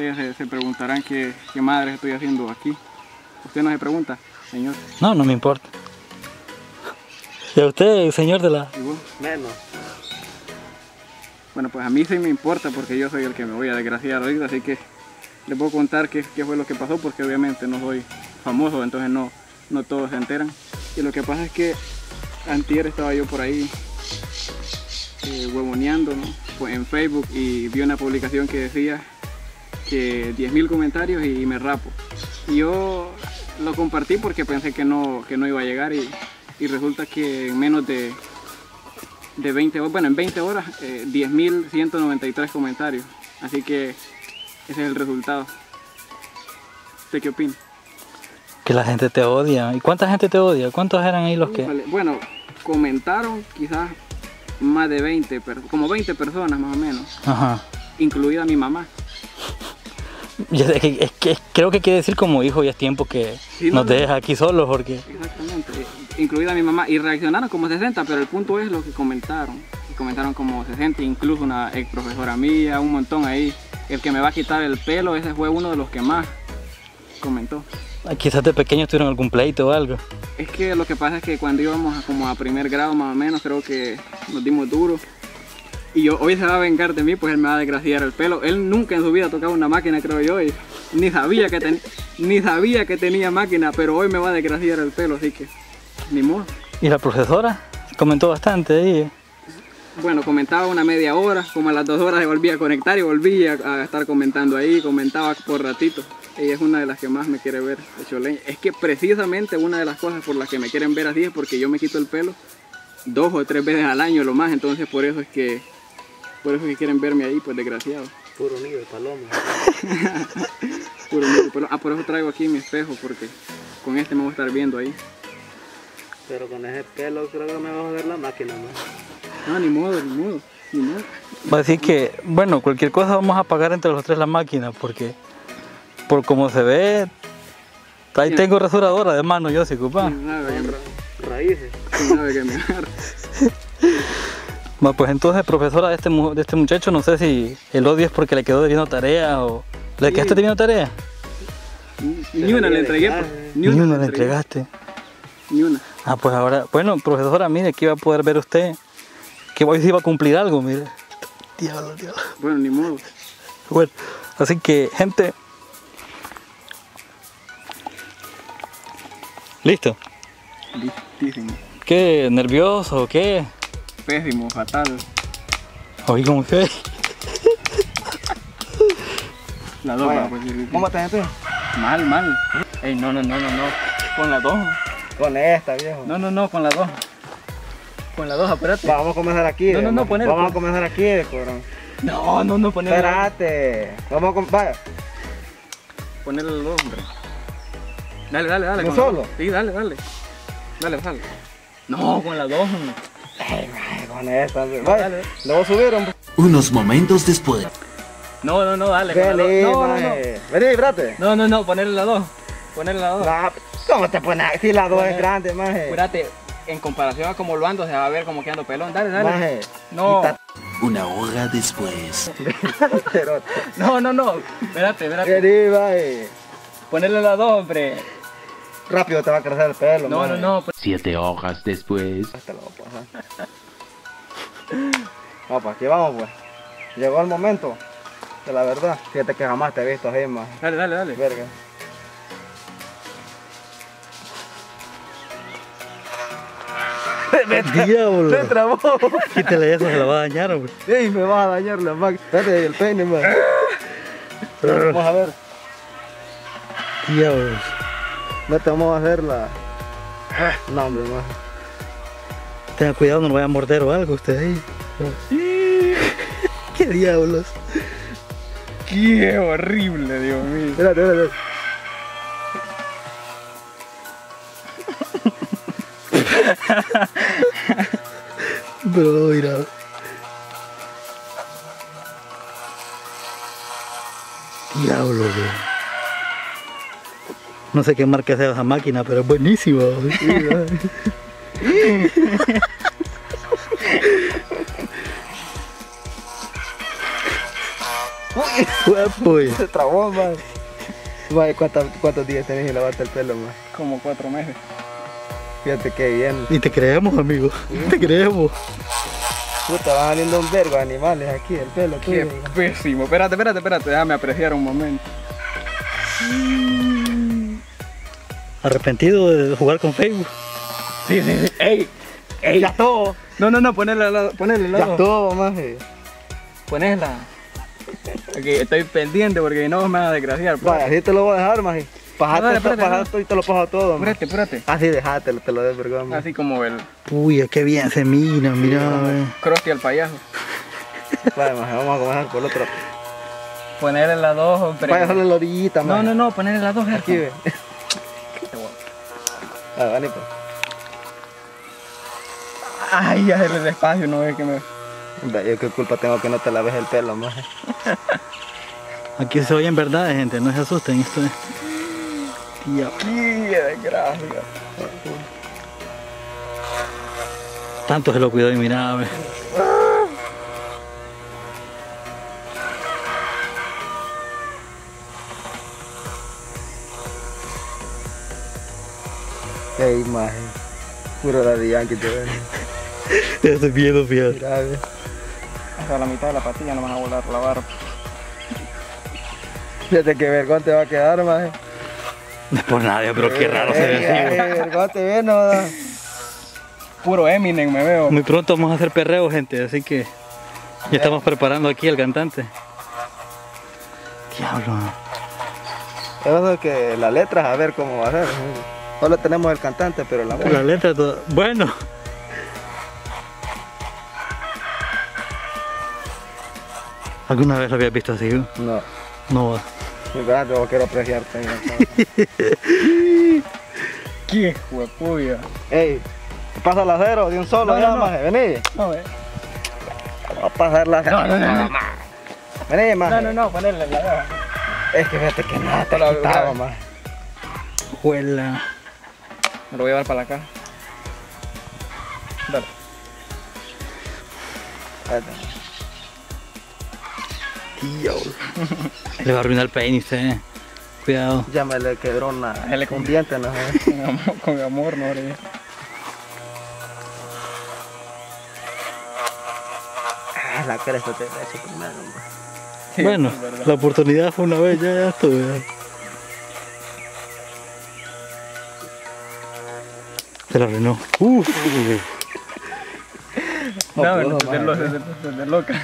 Ustedes se preguntarán qué madre estoy haciendo aquí. ¿Usted no se pregunta, señor? No, no me importa. ¿Y a usted, señor de la...? ¿Y vos? Menos. Bueno, pues a mí sí me importa porque yo soy el que me voy a desgraciar ahorita, así que les puedo contar qué fue lo que pasó porque obviamente no soy famoso, entonces no todos se enteran. Y lo que pasa es que antier estaba yo por ahí huevoneando, ¿no? Pues en Facebook y vi una publicación que decía que 10.000 comentarios y me rapo. Y yo lo compartí porque pensé que no iba a llegar y resulta que en menos de 20 horas, bueno, en 20 horas, 10.193 comentarios. Así que ese es el resultado. ¿Usted qué opina? Que la gente te odia. ¿Y cuánta gente te odia? ¿Cuántos eran ahí los que...? Bueno, comentaron quizás más de 20, como 20 personas más o menos. Ajá. Incluida mi mamá. Creo que quiere decir como hijo, ya es tiempo que sí, nos deja aquí solos porque... Exactamente, incluida mi mamá, y reaccionaron como 60, pero el punto es lo que comentaron. Y comentaron como 60, incluso una ex profesora mía, un montón ahí. El que me va a quitar el pelo, ese fue uno de los que más comentó. Quizás de pequeños tuvieron algún pleito o algo. Es que lo que pasa es que cuando íbamos como a primer grado más o menos, creo que nos dimos duro. Y hoy se va a vengar de mí, pues él me va a desgraciar el pelo. Él nunca en su vida ha tocado una máquina, creo yo, y ni sabía que tenía máquina, pero hoy me va a desgraciar el pelo, así que ni modo. ¿Y la profesora? Comentó bastante ahí. Bueno, comentaba una media hora, como a las 2 horas se volvía a conectar y volvía a estar comentando ahí, comentaba por ratito. Ella es una de las que más me quiere ver hecho leña. Es que precisamente una de las cosas por las que me quieren ver así es porque yo me quito el pelo 2 o 3 veces al año lo más, entonces por eso es que quieren verme ahí, pues desgraciado. Puro nido de paloma. Puro nido de paloma. Por eso traigo aquí mi espejo, porque con este me voy a estar viendo ahí. Pero con ese pelo creo que me va a joder la máquina, ¿no? No, ni modo. Va a decir que, bueno, cualquier cosa vamos a pagar entre los tres la máquina, porque por como se ve, ahí sí. Tengo rasuradora de mano yo, si ocupa. Raíces. Sin nada que me agarre. Pues entonces, profesora de este muchacho, no sé si el odio es porque le quedó debiendo tarea o... ¿Le quedaste debiendo tarea? Ni una le entregué, pues. Ni una le entregaste. Ni una. Ah, pues ahora, bueno, profesora, mire, aquí va a poder ver usted que hoy sí va a cumplir algo, mire. Diablo. Bueno, ni modo. Bueno, así que, gente... ¿Listo? Listísimo. ¿Qué? ¿Nervioso o qué? Pésimo, fatal. Oí como que... La 2, pues. ¿Cómo te sientes? Mal. Ey, no. Con la 2. Con esta, viejo. No, con la 2. Con la 2, espérate. Vamos a comenzar aquí. No, ponelo. Vamos a comenzar aquí, cabrón. No, ponelo. Espérate. Vamos a vaya. Ponelo la 2, hombre. Dale. ¿No solo? Sí, dale. Dale. No, con la 2. Con esta, vaya. Le voy a subir, hombre. Unos momentos después. No, dale. Vení, no. Vení, espérate. No, ponerle la 2. ¿Cómo te pones? Si la 2 es grande, maje. Espérate, en comparación a como lo ando, se va a ver como que ando pelón. Dale. Maje. No. Una hora después. No. Espérate. Vení, maje. Ponerle la 2, hombre. Rápido te va a crecer el pelo, maje. No. 7 horas después. Te lo voy a pasar. No, pues aquí vamos, pues. Llegó el momento de la verdad. Fíjate que jamás te he visto así, maje. Dale. Verga. Diablo. Se trabó. Quítale eso, se la va a dañar, hombre. Ey, me vas a dañar la máquina. Espérate, el peine, man. Vamos a ver. Diablos. No te vamos a hacer la... No, hombre, man. Tenga cuidado, no lo vaya a morder o algo usted ahí. ¿Qué diablos? Qué horrible, Dios mío. Espérate. Pero no, mira. Diablo, güey. No sé qué marca sea esa máquina, pero es buenísima. Pues. Se trabó, man. Vaya, ¿cuántos días tenés sin lavarte el pelo, man? Como 4 meses. Fíjate que bien. Y te creemos, amigo. Te creemos. Puta, van saliendo un vergo de animales aquí, el pelo Qué tuyo. pésimo. Espérate, déjame apreciar un momento. Arrepentido de jugar con Facebook. Sí. Ey. Ya todo. No, ponele al lado. Ya todo, maje. Ponela. Ok, estoy pendiente porque no me vas a desgraciar. Vaya, así te lo voy a dejar, maje. Dale, espérate, Pajato y te lo paso todo, man. Apúrate. Así dejate, te lo doy, vergón, man. Así como el Uy, qué bien se mira, mira. Krusty al payaso. Vaya, maje, vamos a comenzar por el otro. Ponerle las dos, hombre. Vaya, solo la orillita, maje. No, ponerle las dos. Aquí, ve. Ah, vale, pues. Ay, ya el despacio, no ve que me... Yo qué culpa tengo que no te laves el pelo, maje. Aquí se oyen verdades, gente, no se asusten. Esto es... Ya. ¡Qué desgracia! Tanto se lo cuidó y mira, ve. Ey, maje. Puro Daddy Yankee te ven. Ya estoy viendo, fíjate. Mira, ve. Hasta la mitad de la patilla no vas a volar la barba. Fíjate que vergón te va a quedar, maje. No es por nadie, pero qué raro se ve así. Vergón te ve, no. Puro Eminem me veo. Muy pronto vamos a hacer perreo, gente, así que ya estamos preparando aquí al cantante. Diablo. Eso es que la letra, a ver cómo va a ser. Solo tenemos el cantante, pero la La letra toda... Bueno. ¿Alguna vez lo habías visto así? No. No. Mi verdad, yo quiero apreciarte. ¡Qué huepuya! Ey, pasa la cero de un solo, No, ya, no, no. maje, vení. No, ve. Va a pasar la cero. No. Vení, maje. No, ponerle la dos. Es que fíjate que nada te Hola, ha quitado, grave. maje. Juela. Me lo voy a llevar para la casa. Dale. Diablo. Le va a arruinar el peine usted. Cuidado. Ya me le quebró una, Dale con- un diente, no sé. Con amor, no, hombre. Ah, la cresta te hecho primero, maje. Sí, Bueno, es verdad. la oportunidad fue una vez, ya estuve. Se la arruinó. No, puedo, desde loca.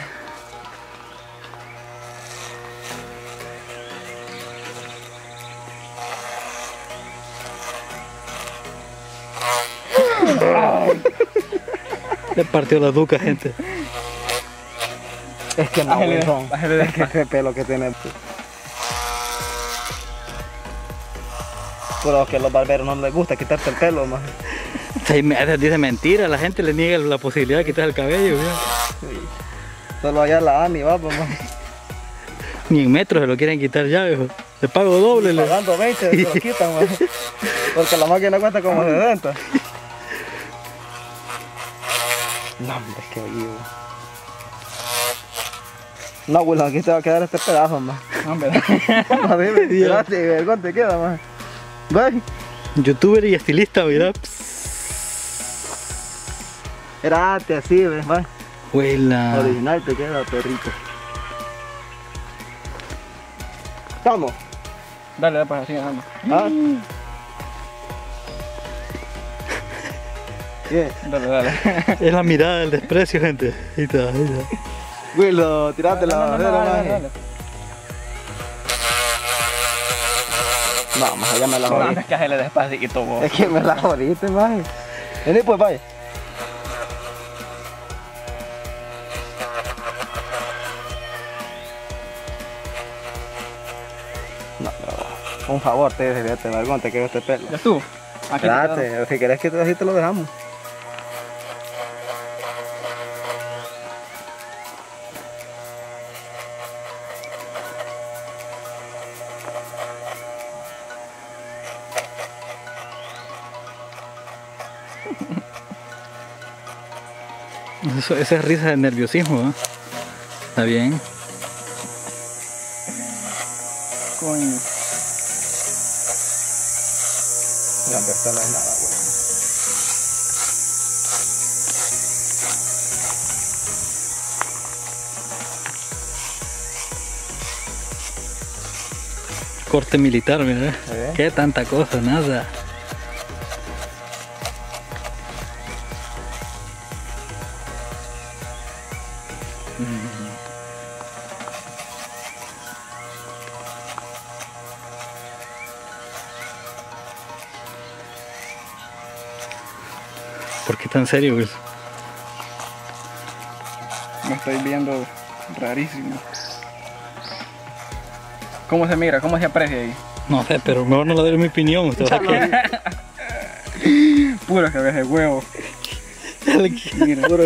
Le partió la duca, gente. Es que no, Bájale, huevón. bájale de Es que ese pelo que tiene. Pero que a los barberos no les gusta quitarte el pelo, maje. 6 meses, dice mentira, la gente le niega la posibilidad de quitar el cabello. ¿Ya? Solo allá la AMI va, pues, maje. Ni en metros se lo quieren quitar ya, viejo. Le pago doble. Pagando 20 se lo quitan, maje. Porque la máquina cuesta como 60. No, hombre, es que vivo. No, Wilson, aquí te va a quedar este pedazo, más. Hombre, No, dime, espérate, vergón te queda, más. Ve, Youtuber y estilista, mira. espérate, así, ves, va. Huela. Original te queda, perrito. Vamos. dale, pues así, dale. ¿Ah? Bien. Dale. Es la mirada del desprecio, gente. Ahí está, ahí está. Wilson, tirate la bandera, maje. No, más ya me la No, jodí. es que hazle despacito, vos. Es que me la jodiste, maje. Vení, pues, vaya. No, no. Un favor, te vergón, te quedó este pelo. ¿Ya estuvo? Aquí te quedaron. Espérate, si querés que así te lo dejamos. Esa es risa de nerviosismo, ¿eh? Está bien. Coño. No, pero esto no es nada, güey. Corte militar, mira. ¿Sí? Qué tanta cosa, nada. ¿Por qué tan serio, güey? Me estoy viendo rarísimo. ¿Cómo se mira? ¿Cómo se aprecia ahí? No sé, pero mejor no le doy mi opinión. Usted va a Pura cabeza de huevo. Mira, Puro.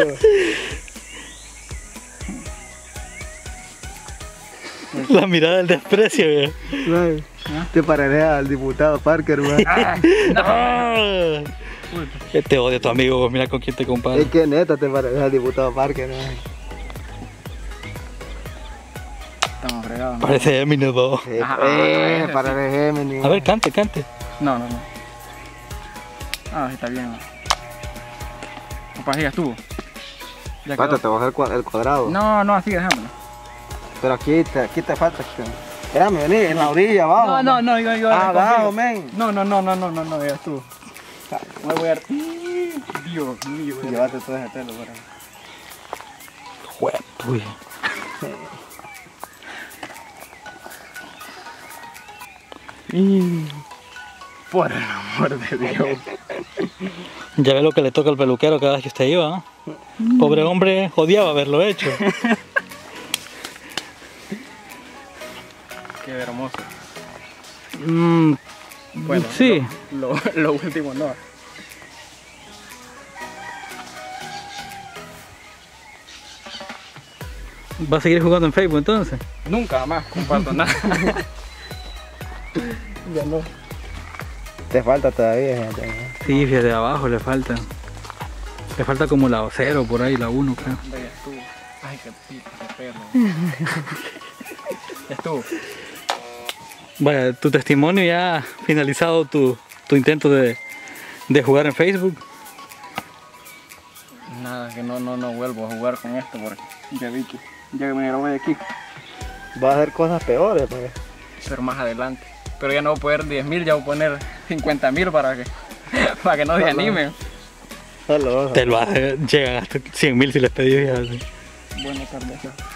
La mirada del desprecio, güey. Güey, te pareces al diputado Parker, güey. ¡No! Te odio tu amigo, güey. Mira con quién te comparas. Es que neta te pareces al diputado Parker, güey. estamos fregados. ¿No? Parece Eminem, ¿no? Sí, Ajá, pareces Eminem. A ver, cante, cante. No. Ah, sí, está bien. Papá, sigas tú. Ya Falta, te quedó. voy a hacer el cuadrado. No, así déjamelo. Pero aquí te falta. Déjame venir en la orilla, abajo. No, yo. Abajo, men. No, ya estuvo. Me voy a... Dios mío. Llévate todo ese pelo, por ahí. Juepuy. Por el amor de Dios. Ya ve lo que le toca al peluquero cada vez que usted iba, ¿no? Pobre hombre, odiaba haberlo hecho. Qué hermoso. Bueno, sí. Lo último no. ¿Va a seguir jugando en Facebook entonces? Nunca más comparto nada. Ya no. Te falta todavía, gente. Sí, fíjate, abajo le falta. Le falta como la 0 por ahí, la 1 creo. Ya estuvo. Ay, qué pico, qué perro. Ya estuvo. Vaya, tu testimonio ya ha finalizado tu intento de jugar en Facebook. Nada, que no vuelvo a jugar con esto porque ya vi que ya me grabé de aquí. Vas a hacer cosas peores, pues. Pero más adelante. Pero ya no voy a poner 10.000, ya voy a poner 50.000 para que no se animen. Solo. Te lo hace, llegan hasta 100.000 si les pedí. Buenas tardes.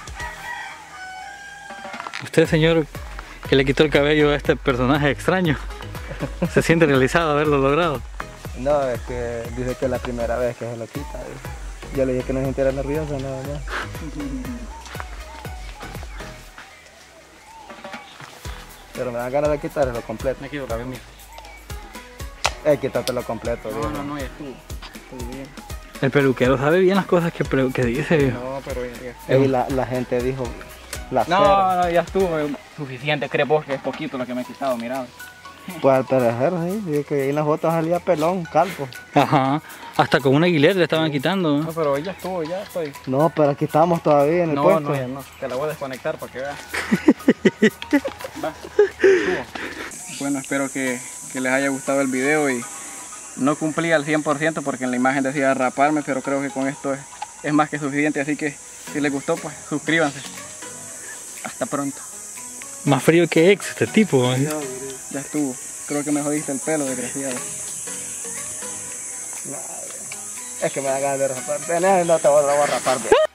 Usted, señor, que le quitó el cabello a este personaje extraño, ¿se siente realizado haberlo logrado? No, es que dice que es la primera vez que se lo quita. Yo le dije que no se sintiera nervioso, nada más. Pero me dan ganas de quitárselo completo. Me quito el cabello mío. Quitártelo completo. viejo. No, ya estuvo. Estoy bien. El peluquero sabe bien las cosas que dice, viejo. No, pero ya. Y la gente dijo, No, ya estuvo. Suficiente, crees vos que es poquito lo que me he quitado, mira. pues al parecer, sí, dice que ahí en las fotos salía pelón, calvo. Ajá, hasta con una Aguilera le estaban quitando. No, pero ya estuvo, ya estoy. No, pero aquí estamos todavía en el puesto. No, ya no. Te la voy a desconectar para que veas. Va, estuvo. Bueno, espero que les haya gustado el video y no cumplí al 100% porque en la imagen decía raparme, pero creo que con esto es más que suficiente, así que si les gustó, pues suscríbanse. Hasta pronto. Más frío que ex este tipo. Ya estuvo. Creo que me jodiste el pelo, desgraciado. Es que me da ganas de rapar. No te voy a rapar.